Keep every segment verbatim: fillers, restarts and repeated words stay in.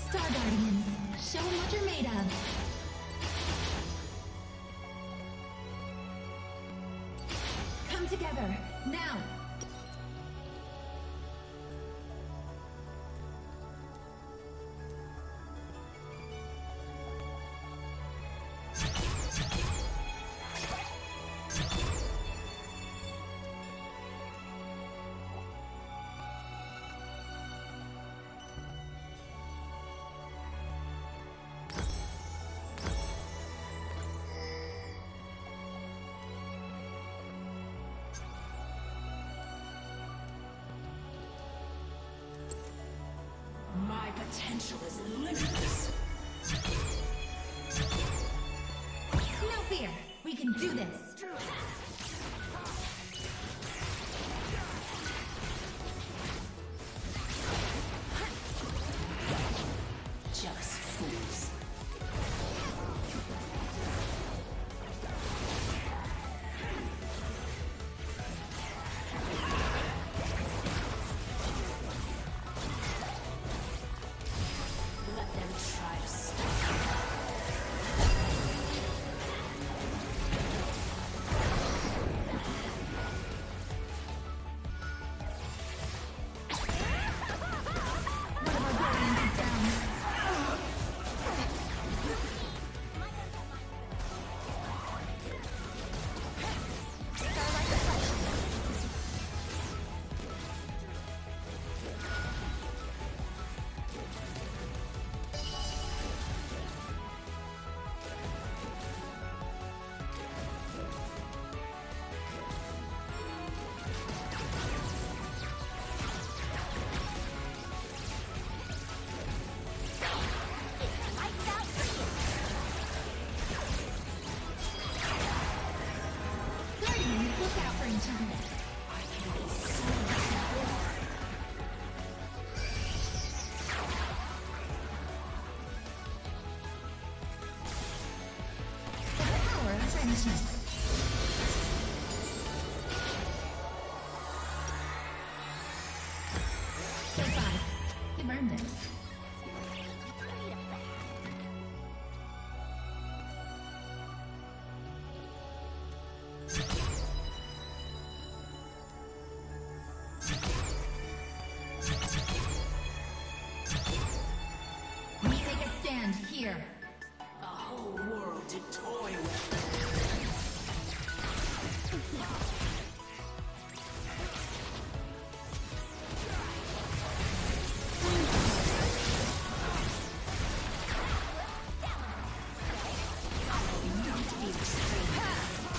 Star Guardians, show 'em what you're made of. Come together, now! My potential is limitless. No fear, we can do this. Jealous fools. Let them try to stop. One of our guardians is down. Starlight Reflection. Guardians, look out for each other. I can be so The power of friendship. Goodbye. You've earned it. We take a stand here. a whole world to toy with. Not be restrained.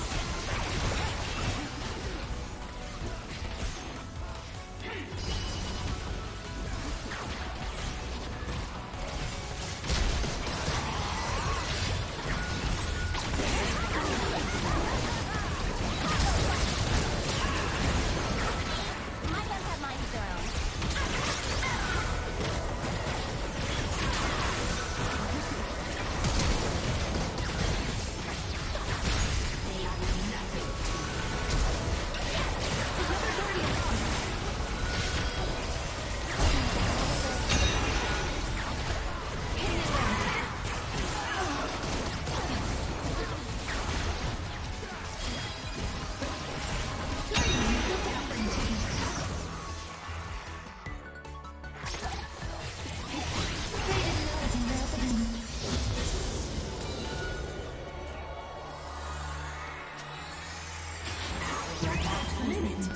Limit.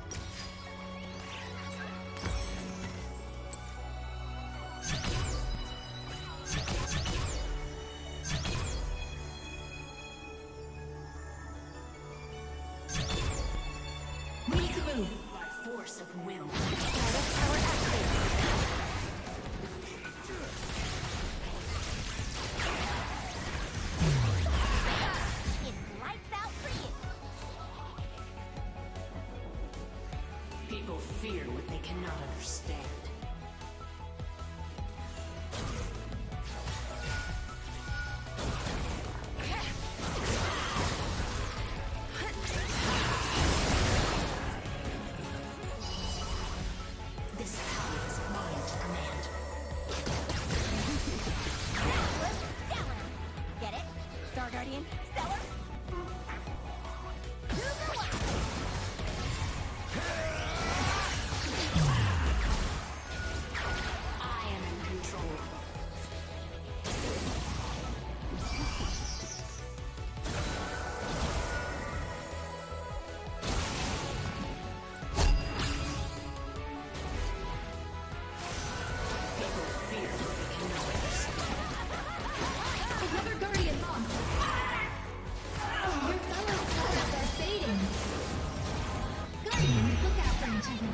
We need to move. By force of will. Status power activated. It's lights out for you. People fear what they cannot understand. team. Stellar. To the left. I am in control. People fear what they cannot understand. Another guardian lost. Your fellow stars are fading. Guardians look out for each other.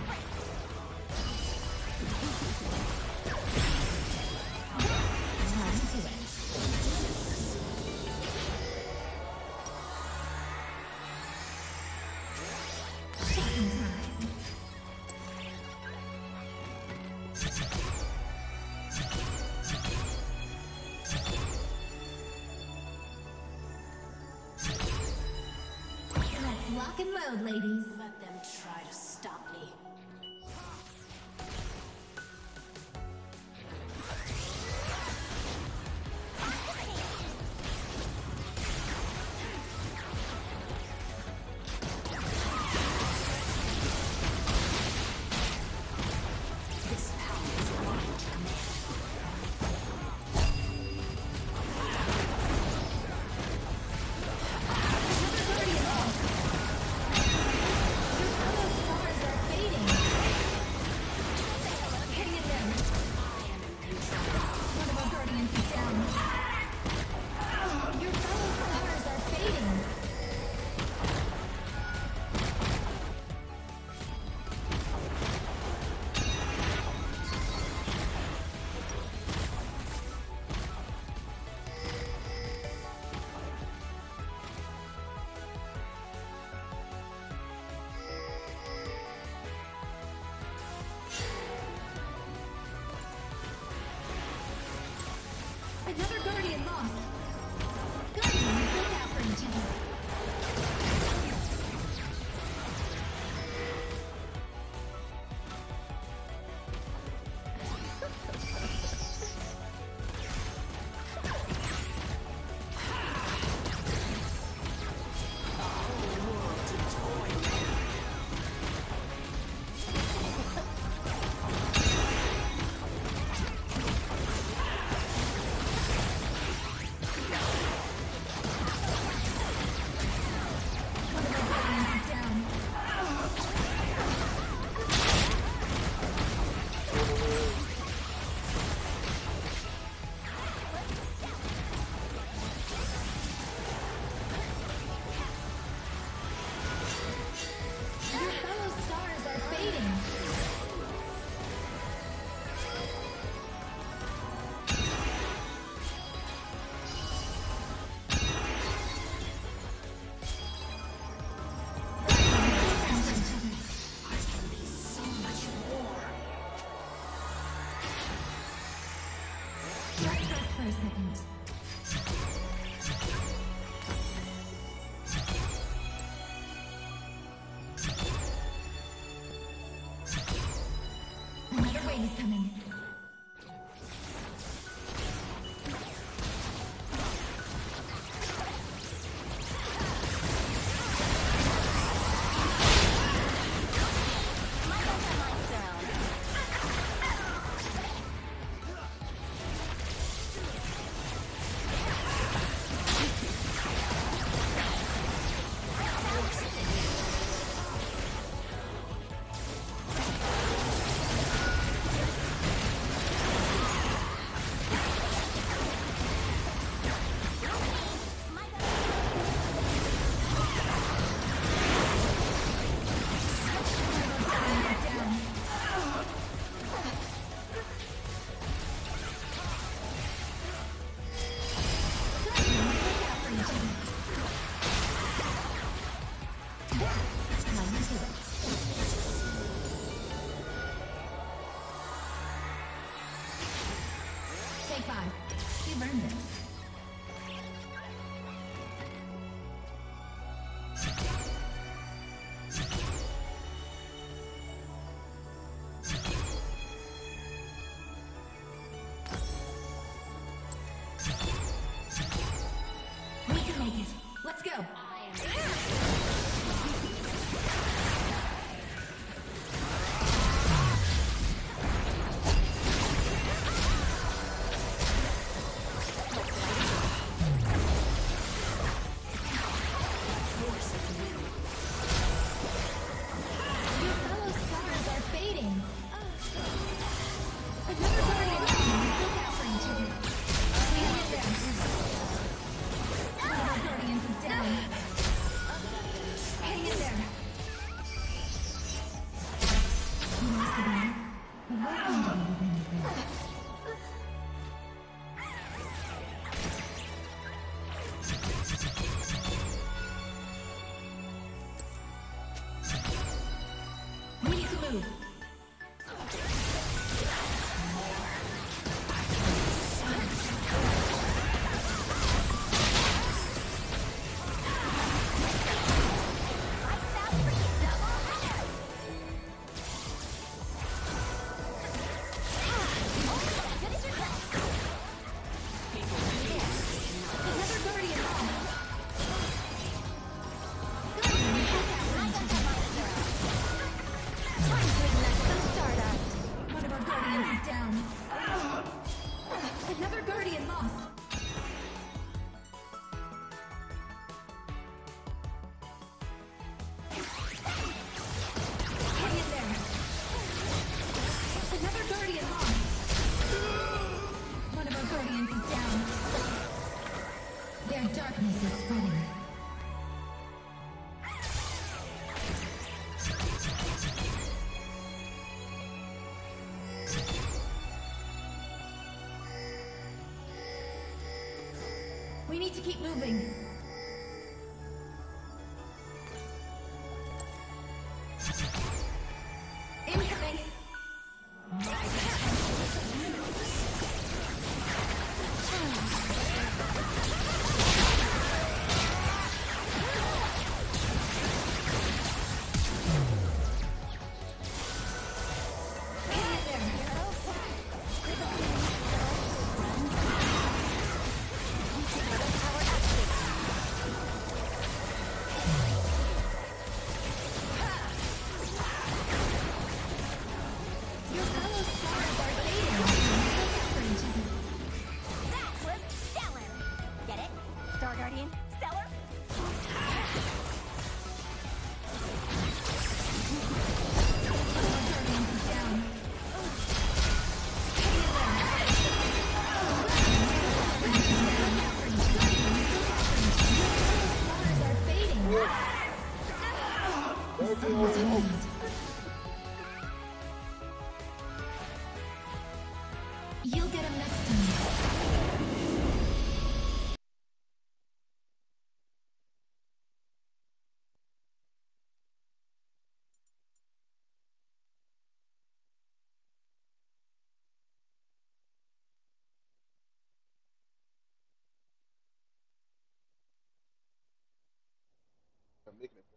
Run to it. Shocking time. Let's lock and load, ladies. Let them try to stop me. This power is mine to command. Guardian lost. Your fellow stars are fading. Hang in there. I am in control. One of our guardians is down. Your fellow stars are fading. Another guardian lost. Guardians look out for each other. One of our guardians is down. Your fellow stars are fading. I can be so much more. Let's rest for a second. Another wave is coming. My guns are mine of their own. Take five. You've earned it. We can make it. go. Your fellow stars are fading. Another guardian look out for each other. We get there. One of our guardians is down. Hang in there. You lost the battle, but welcome to the win the We need to move. Another guardian lost. One of our guardians is down. Another guardian lost. Hang in there. Another guardian lost. One of our guardians is down. Their darkness is spreading. We need to keep moving. Incoming. Hang in there. Your fellow stars are fading. Look out for each other. That was stellar. Get it? Star Guardian, stellar. One of our guardians is down. Hang in there. Look out for each other. Stars are fading. The sun is radiant. You'll get him next time. I'm making it.